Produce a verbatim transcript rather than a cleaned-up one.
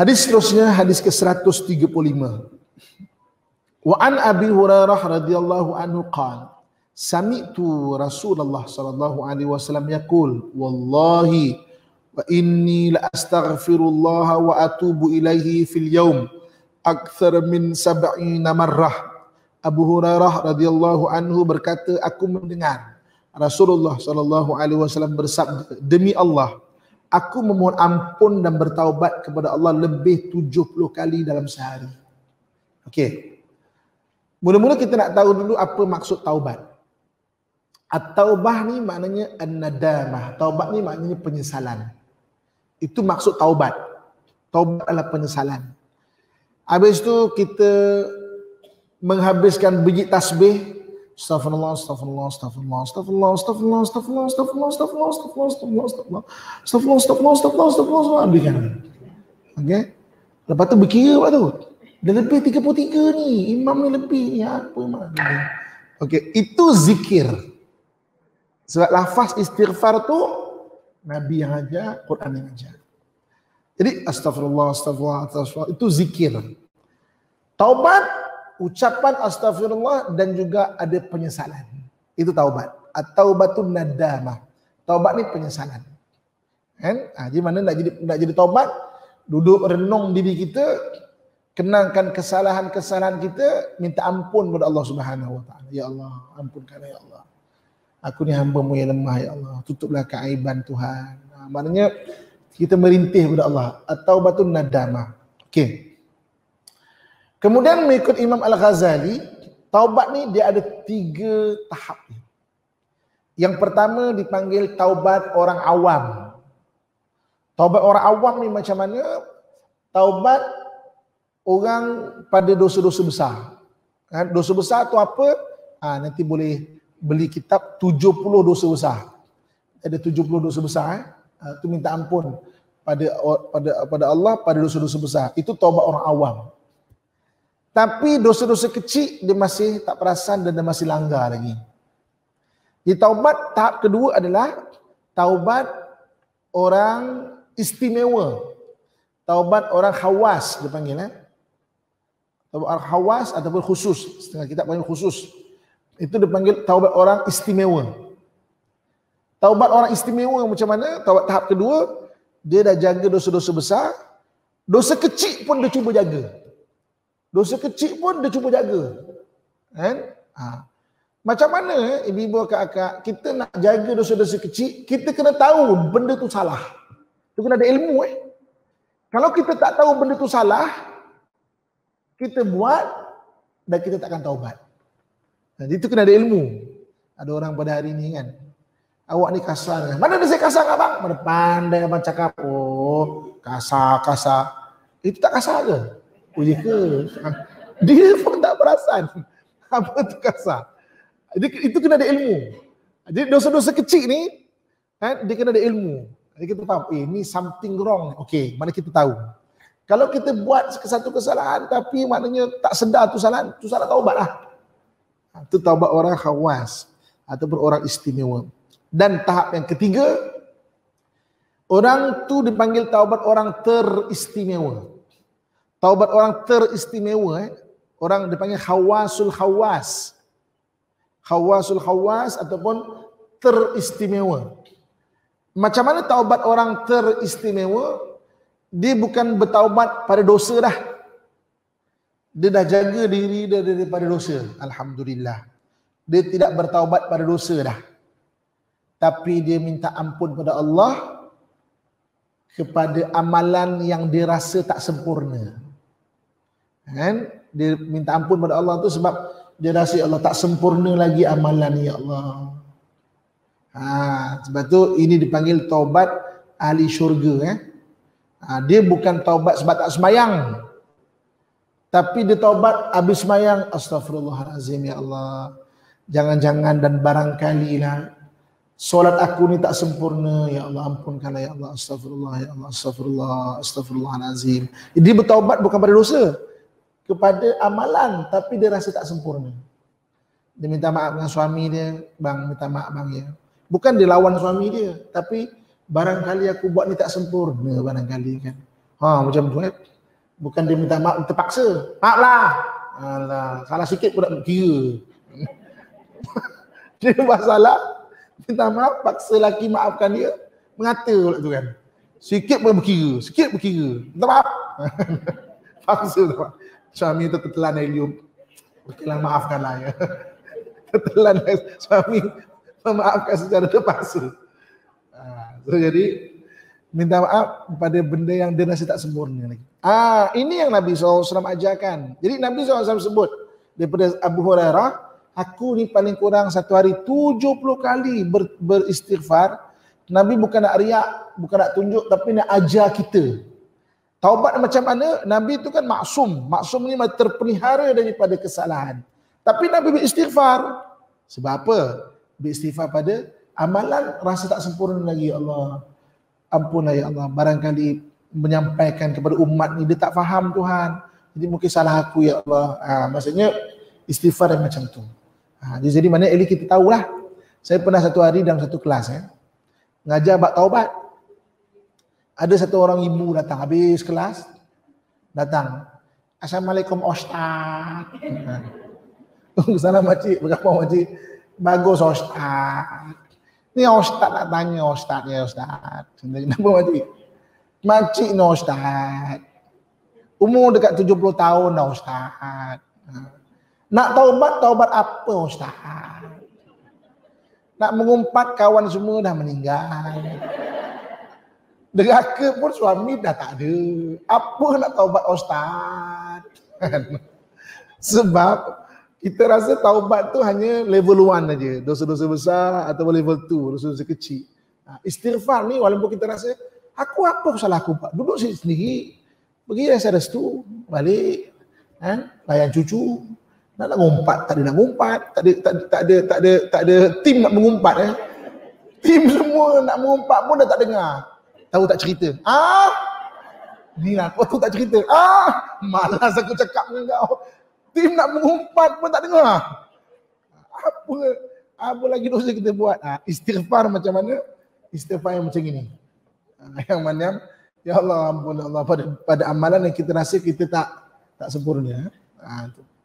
Hadis seterusnya, hadis ke seratus tiga puluh lima. Wa an Abi Hurairah radhiyallahu anhu qala sami'tu Rasulullah sallallahu alaihi wasallam yaqul wallahi wa inni la astaghfirullah wa atubu ilaihi fil yaum akthar min sab'ina marrah. Abu Hurairah radhiyallahu anhu berkata, aku mendengar Rasulullah sallallahu alaihi wasallam bersabda, demi Allah, aku memohon ampun dan bertaubat kepada Allah lebih tujuh puluh kali dalam sehari. Okey. Mula-mula kita nak tahu dulu apa maksud taubat. At-taubah ni maknanya an-nadamah. Taubat ni maknanya penyesalan. Itu maksud taubat. Taubat adalah penyesalan. Habis itu kita menghabiskan biji tasbih. Astaghfirullah, astaghfirullah, astaghfirullah, astaghfirullah, astaghfirullah, astaghfirullah, astaghfirullah, astaghfirullah, astaghfirullah, astaghfirullah, astaghfirullah, astaghfirullah, astaghfirullah, astaghfirullah, astaghfirullah, habiskan. Okey. Lepas tu berkira apa tu? Dah lebih tiga puluh tiga ni. Imam ni lebih. Ya, apa imam? Okey, itu zikir. Sebab lafaz istighfar tu Nabi yang ajar, Quran yang ajar. Jadi astagfirullah, astagfirullah, astagfirullah itu zikir. Taubat, ucapan astagfirullah dan juga ada penyesalan. Itu taubat. At-taubatun nadamah. Taubat ni penyesalan. Kan? Ha, jadi mana nak jadi nak jadi taubat? Duduk renung diri kita, kenangkan kesalahan-kesalahan kita, minta ampun kepada Allah Subhanahu wa taala. Ya Allah, ampunkan ya Allah. Aku ni hamba-Mu yang lemah ya Allah. Tutuplah keaiban Tuhan. Ha, maknanya kita merintih kepada Allah. At-taubatun nadamah. Okey. Kemudian mengikut Imam Al-Ghazali, taubat ni dia ada tiga tahap. Yang pertama dipanggil taubat orang awam. Taubat orang awam ni macam mana? Taubat orang pada dosa-dosa besar. Dosa besar tu apa? Ha, nanti boleh beli kitab tujuh puluh dosa besar. Ada tujuh puluh dosa besar. Eh? Ha, tu minta ampun pada pada pada Allah pada dosa-dosa besar. Itu taubat orang awam. Tapi dosa-dosa kecil dia masih tak perasan dan dia masih langgar lagi. Di taubat tahap kedua adalah taubat orang istimewa. Taubat orang khawas dia panggil eh. Taubat orang khawas ataupun khusus. Setengah kitab panggil khusus. Itu dipanggil taubat orang istimewa. Taubat orang istimewa macam mana? Taubat tahap kedua, dia dah jaga dosa-dosa besar. Dosa kecil pun dia cuba jaga. Dosa kecil pun dia cuba jaga. Kan? Ha. Macam mana ibu-ibu akak-akak, kita nak jaga dosa-dosa kecil, kita kena tahu benda tu salah. Itu kena ada ilmu eh. Kalau kita tak tahu benda tu salah, kita buat dan kita takkan taubat. Dan itu kena ada ilmu. Ada orang pada hari ni kan, awak ni kasar kan? Mana ada saya kasar kat bang? Mana pandai abang cakap, oh kasar-kasar. Itu tak kasar ke? Oh ya ke? Dia pun tak perasan apa tu kasar. Jadi itu kena ada ilmu. Jadi dosa-dosa kecil ni kan, dia kena ada ilmu. Jadi kita faham, eh ni something wrong. Okey, mana kita tahu. Kalau kita buat satu kesalahan tapi maknanya tak sedar tu salah, tu salah taubat lah. Itu taubat orang khawas ataupun orang istimewa. Dan tahap yang ketiga, orang tu dipanggil taubat orang teristimewa. Taubat orang teristimewa, eh, orang dipanggil khawasul khawas. Khawasul khawas ataupun teristimewa. Macam mana taubat orang teristimewa? Dia bukan bertaubat pada dosa dah. Dia dah jaga diri dia daripada dosa. Alhamdulillah. Dia tidak bertaubat pada dosa dah. Tapi dia minta ampun pada Allah kepada amalan yang dia rasa tak sempurna. Kan? Dia minta ampun pada Allah tu sebab dia rasa ya Allah tak sempurna lagi amalan ya Allah. Ha, sebab tu ini dipanggil taubat ahli syurga eh. Ha, dia bukan taubat sebab tak sembahyang. Tapi dia taubat habis sembahyang, astagfirullahalazim ya Allah. Jangan-jangan dan barangkali lah solat aku ni tak sempurna ya Allah, ampunkanlah ya Allah, astagfirullah ya Allah, astagfirullah, astagfirullahalazim. Dia bertaubat bukan pada dosa, kepada amalan, tapi dia rasa tak sempurna. Dia minta maaf dengan suami dia, bang minta maaf bang ya. Bukan dia lawan suami dia, tapi barangkali aku buat ni tak sempurna barangkali kan. Ha, macam tu eh. Bukan dia minta maaf terpaksa. Maaf lah. Alah, salah sikit pun nak kira. Dia buat salah, minta maaf, paksa lelaki maafkan dia, mengata pula tu kan. Sikit pun berkira, sikit berkira. Minta maaf. Paksa tu. Suami tu tertelan helium. Okeylah, maafkanlah ya. Tertelan suami memaafkan secara terpaksa. Ha, so jadi minta maaf pada benda yang dia rasa tak sempurna lagi. Ah, ini yang Nabi sallallahu alaihi wasallam ajarkan. Jadi Nabi sallallahu alaihi wasallam sebut daripada Abu Hurairah, aku ni paling kurang satu hari tujuh puluh kali ber, beristighfar. Nabi bukan nak riak, bukan nak tunjuk, tapi nak ajar kita. Taubat macam mana? Nabi itu kan maksum. Maksum ni terpelihara daripada kesalahan. Tapi Nabi beristighfar. Sebab apa? Beristighfar pada amalan rasa tak sempurna lagi, ya Allah. Ampunlah ya Allah. Barangkali menyampaikan kepada umat ni dia tak faham Tuhan. Jadi mungkin salah aku ya Allah. Ha, maksudnya istighfar yang macam tu. Ha, jadi mana Eli kita tahulah. Saya pernah satu hari dalam satu kelas eh, ngajar bab taubat. Ada satu orang ibu datang habis kelas. Datang. Assalamualaikum Ustaz. Salam makcik, berapa makcik? Bagus Ustaz. Ni Ustaz nak tanya Ustaz ya Ustaz. Kenapa makcik? Makcik ni Ustaz. Umur dekat tujuh puluh tahun dah Ustaz. Nak taubat, taubat apa Ustaz? Nak mengumpat kawan semua dah meninggal. Deraka pun suami dah tak ada. Apa nak taubat Ustaz? Sebab kita rasa taubat tu hanya level one aja. Dosa-dosa besar atau level two, dosa-dosa kecil. Istighfar ni walaupun kita rasa, aku apa salah aku Pak? Duduk sendiri. Pergi rasa restu, balik. Eh, layan cucu. Nak nak ngumpat, tak ada nak ngumpat. Tak ada, tak, tak ada, tak ada, tak ada tim nak mengumpat. Eh. Tim semua nak mengumpat pun dah tak dengar. Tahu tak cerita? Ah, ni lah, kau tu tak cerita. Ah, malas aku cakap dengan kau. Tim nak mengumpat pun tak dengar. Apa, apa lagi dosa kita buat? Ah, istighfar macam mana? Istighfar yang macam ini. Ah, yang mana? Ya Allah, ampun Allah pada pada amalan yang kita rasa kita tak tak sempurna. Ah, tu.